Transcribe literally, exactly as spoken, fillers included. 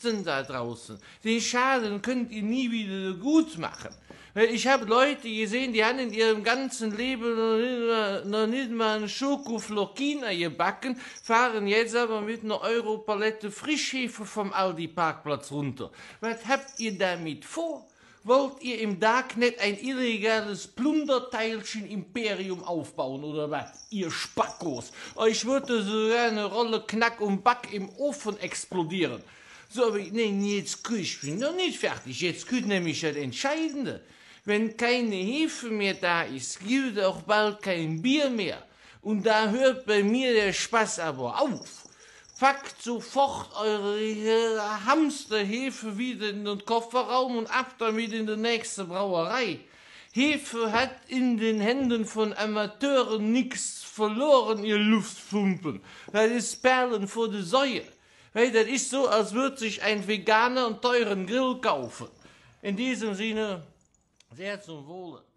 Egoisten da draußen. Den Schaden könnt ihr nie wieder gut machen. Ich habe Leute gesehen, die haben in ihrem ganzen Leben noch nicht mal, noch nicht mal einen Schokoflokiner gebacken, fahren jetzt aber mit einer Europalette Frischhefe vom Aldi-Parkplatz runter. Was habt ihr damit vor? Wollt ihr im Darknet ein illegales Plunderteilchen-Imperium aufbauen oder was? Ihr Spackos. Euch würde sogar eine Rolle Knack und Back im Ofen explodieren. So, aber nee, jetzt ich bin noch nicht fertig. Jetzt kommt nämlich das Entscheidende. Wenn keine Hefe mehr da ist, gibt auch bald kein Bier mehr. Und da hört bei mir der Spaß aber auf. Packt sofort eure Hamsterhefe wieder in den Kofferraum und ab damit in die nächste Brauerei. Hefe hat in den Händen von Amateuren nichts verloren, ihr Luftpumpen. Das ist Perlen vor die Säue. Hey, das ist so, als würde sich ein Veganer einen teuren Grill kaufen. In diesem Sinne, sehr zum Wohle.